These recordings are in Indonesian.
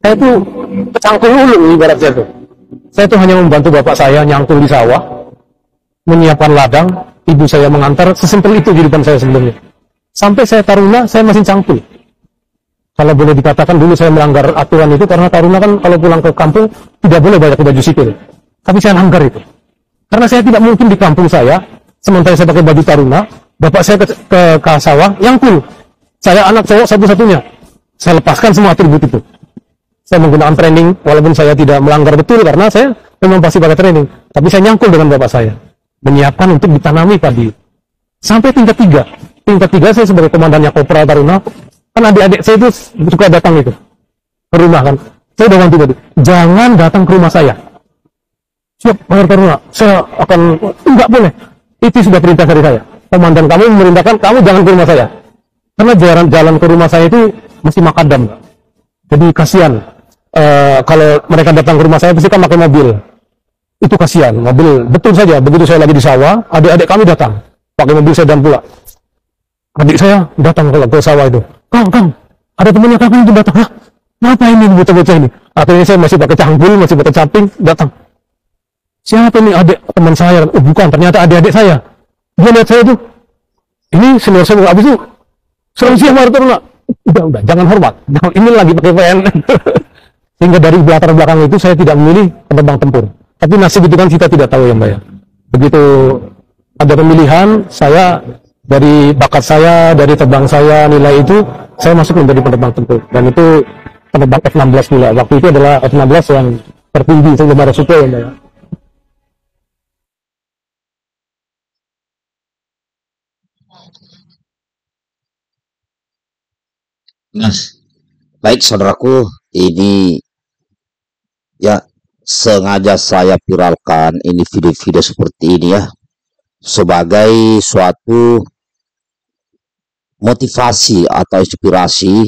Saya tuh kecangkul dulu ibarat saya tuh. Saya tuh hanya membantu bapak saya nyangkul di sawah, menyiapkan ladang, ibu saya mengantar, sesimpel itu kehidupan saya sebelumnya. Sampai saya taruna, saya masih cangkul. Kalau boleh dikatakan dulu saya melanggar aturan itu karena taruna kan kalau pulang ke kampung tidak boleh pakai baju sipil. Tapi saya langgar itu. Karena saya tidak mungkin di kampung saya, sementara saya pakai baju taruna, bapak saya ke sawah, nyangkul. Saya anak cowok satu-satunya. Saya lepaskan semua atribut itu. Saya menggunakan training, walaupun saya tidak melanggar betul karena saya memang pasti pakai training. Tapi saya nyangkul dengan bapak saya. Menyiapkan untuk ditanami padi. Sampai tingkat 3. Tingkat 3 saya sebagai komandannya Kopral Taruna. Kan adik-adik saya itu suka datang itu. Ke rumah kan. Saya udah ganti tadi. Jangan datang ke rumah saya. Siap, Mayor Taruna. Saya akan, enggak boleh. Itu sudah perintah dari saya. Komandan kamu memerintahkan, kamu jangan ke rumah saya. Karena jalan ke rumah saya itu mesti makadam. Jadi kasihan. Kalau mereka datang ke rumah saya pasti kan pakai mobil. Itu kasihan, mobil. Betul saja, begitu saya lagi di sawah, adik-adik kami datang. Pakai mobil sedan pula. Adik saya datang ke sawah itu. Kang, ada temannya kakak itu datang. Hah? Kenapa ini bocah-bocah ini? Akhirnya saya masih pakai cangkul, masih pakai caping, datang. Siapa ini adik teman saya? Oh bukan, ternyata adik-adik saya. Dia lihat saya itu. Ini senior saya, abis itu. Selamat siang, Mayor Taruna. Udah, jangan hormat. Jangan, ini lagi pakai PN. Sehingga dari latar belakang itu saya tidak memilih penerbang tempur. Tapi nasib itu kan kita tidak tahu ya Mbak ya. Begitu ada pemilihan, saya dari bakat saya, dari terbang saya, nilai itu, saya masuk menjadi penerbang tempur. Dan itu penerbang F-16 pula. Waktu itu adalah F-16 yang tertinggi sebelum ada Sukhoi ya Mbak ya. Nah, baik saudaraku, ini ya sengaja saya viralkan ini video-video seperti ini ya sebagai suatu motivasi atau inspirasi.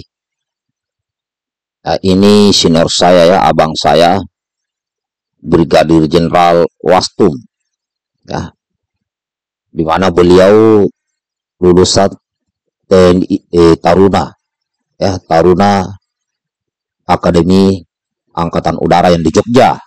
Ini senior saya ya, abang saya, Brigadir Jenderal Wastum ya, dimana beliau lulusan TNI Taruna ya, Taruna Akademi Angkatan Udara yang di Jogja.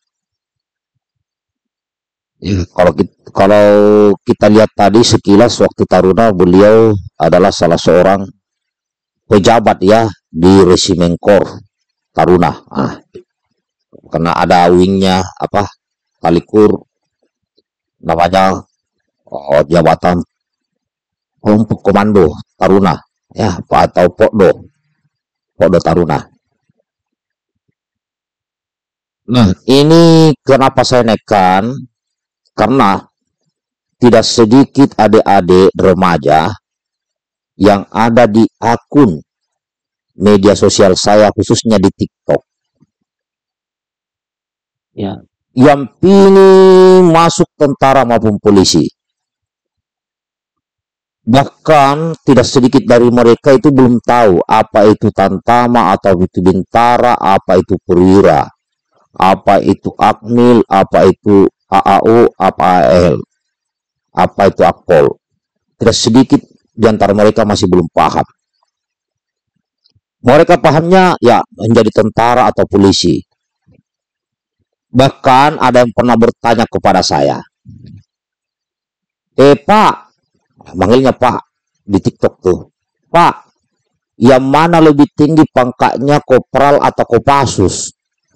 Ya, kalau kita lihat tadi sekilas waktu Taruna, beliau adalah salah seorang pejabat ya di Resimen Kor Taruna. Karena ada wingnya apa, Kalikur, namanya jabatan kelompok komando Taruna ya, atau Pokdo Taruna. Nah, ini kenapa saya naikkan? Karena tidak sedikit adik-adik remaja yang ada di akun media sosial saya, khususnya di TikTok, ya, yang pingin masuk tentara maupun polisi. Bahkan tidak sedikit dari mereka itu belum tahu apa itu Tantama, atau itu Bintara, apa itu Perwira, apa itu Akmil, apa itu AAU, apa AL, apa itu Akpol. Tidak sedikit di antara mereka masih belum paham. Mereka pahamnya ya menjadi tentara atau polisi. Bahkan ada yang pernah bertanya kepada saya, Pak, manggilnya Pak di TikTok tuh, Pak, yang mana lebih tinggi pangkatnya, Kopral atau Kopassus?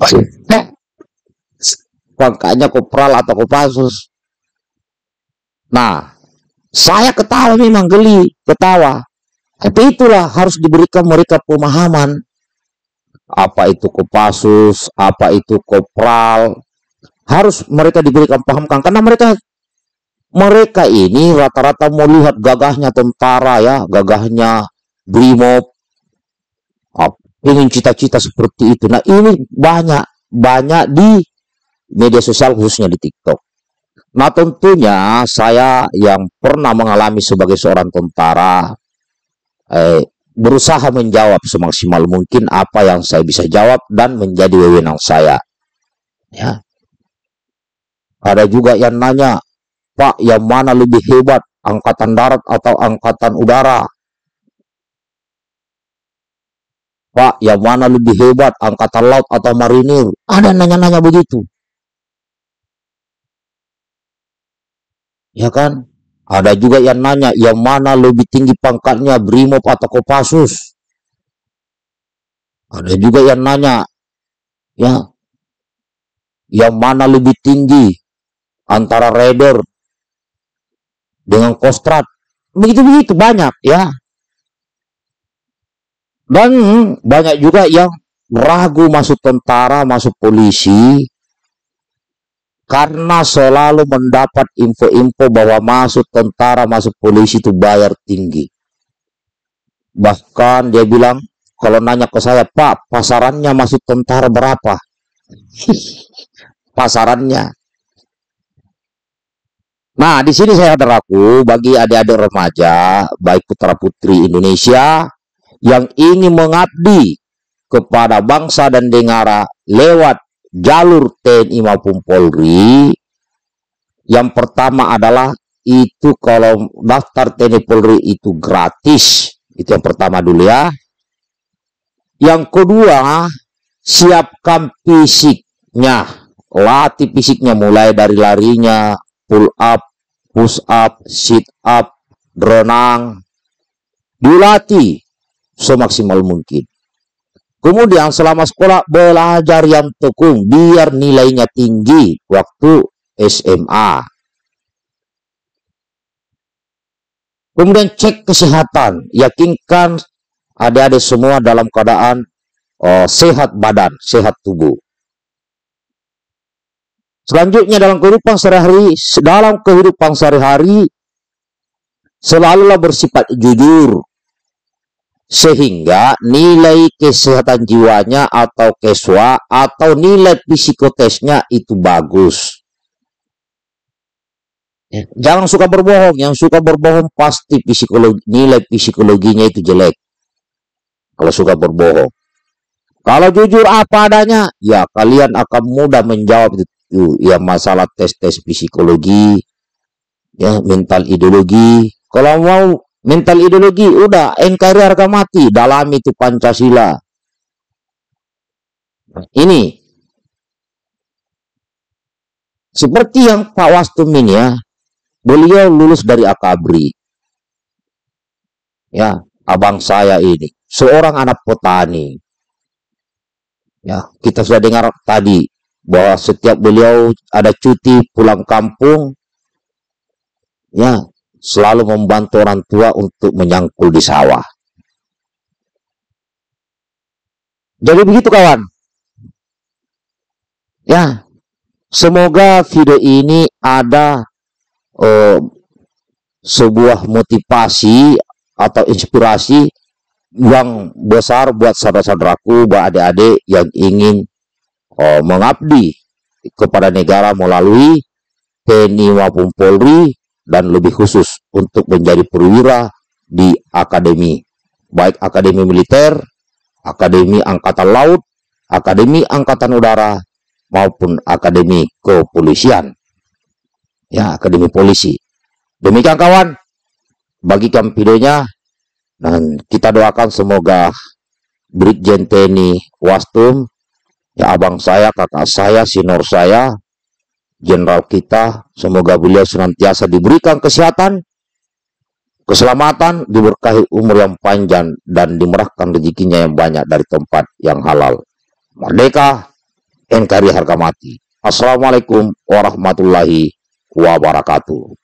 Pangkatnya Kopral atau Kopassus. Nah, saya ketawa, memang geli ketawa. Tapi itulah harus diberikan mereka pemahaman. Apa itu Kopassus, apa itu Kopral. Harus mereka diberikan pahamkan. Karena mereka ini rata-rata mau lihat gagahnya tentara ya, gagahnya Brimob. Ingin cita-cita seperti itu. Nah, ini banyak di media sosial, khususnya di TikTok. Nah, tentunya saya yang pernah mengalami sebagai seorang tentara, berusaha menjawab semaksimal mungkin apa yang saya bisa jawab dan menjadi wewenang saya. Ya. Ada juga yang nanya, Pak, yang mana lebih hebat, angkatan darat atau angkatan udara? Pak, yang mana lebih hebat, angkatan laut atau marinir? Ada nanya-nanya begitu. Ya kan? Ada juga yang nanya, yang mana lebih tinggi pangkatnya, Brimob atau Kopassus? Ada juga yang nanya, ya, yang mana lebih tinggi antara Raider dengan Kostrad? Begitu-begitu banyak, ya. Dan banyak juga yang ragu masuk tentara, masuk polisi, karena selalu mendapat info-info bahwa masuk tentara, masuk polisi itu bayar tinggi. Bahkan dia bilang, kalau nanya ke saya, Pak, pasarannya masuk tentara berapa? Pasarannya. Nah, di sini saya saudaraku, bagi adik-adik remaja, baik putra-putri Indonesia, yang ingin mengabdi kepada bangsa dan negara lewat jalur TNI maupun Polri, yang pertama adalah itu kalau daftar TNI Polri itu gratis. Itu yang pertama dulu ya. Yang kedua, siapkan fisiknya. Latih fisiknya mulai dari larinya, pull up, push up, sit up, berenang. Dilatih semaksimal mungkin. Kemudian selama sekolah belajar yang tekun biar nilainya tinggi waktu SMA. Kemudian cek kesehatan, yakinkan adik-adik semua dalam keadaan sehat badan, sehat tubuh. Selanjutnya dalam kehidupan sehari-hari, selalulah bersifat jujur, sehingga nilai kesehatan jiwanya atau keswa atau nilai psikotesnya itu bagus. Jangan suka berbohong. Yang suka berbohong pasti nilai psikologinya itu jelek. Kalau suka berbohong. Kalau jujur apa adanya, ya kalian akan mudah menjawab itu. Ya masalah tes-tes psikologi, ya mental ideologi. Kalau mau mental ideologi, udah NKRI harga mati, dalami itu Pancasila. Ini seperti yang Pak Wastum ini ya, beliau lulus dari Akabri. Ya, abang saya ini seorang anak petani. Ya, kita sudah dengar tadi bahwa setiap beliau ada cuti pulang kampung, ya, selalu membantu orang tua untuk menyangkul di sawah. Jadi begitu kawan. Ya, semoga video ini ada sebuah motivasi atau inspirasi yang besar buat saudara-saudaraku, buat adik-adik yang ingin mengabdi kepada negara melalui TNI maupun Polri, dan lebih khusus untuk menjadi perwira di akademi, baik akademi militer, akademi angkatan laut, akademi angkatan udara, maupun akademi kepolisian. Ya, akademi polisi. Demikian kawan, bagikan videonya, dan kita doakan semoga Brigjen TNI Wastum, ya abang saya, kakak saya, senior saya, jenderal kita, semoga beliau senantiasa diberikan kesehatan, keselamatan, diberkahi umur yang panjang, dan dimurahkan rezekinya yang banyak dari tempat yang halal. Merdeka, NKRI harga mati. Assalamualaikum warahmatullahi wabarakatuh.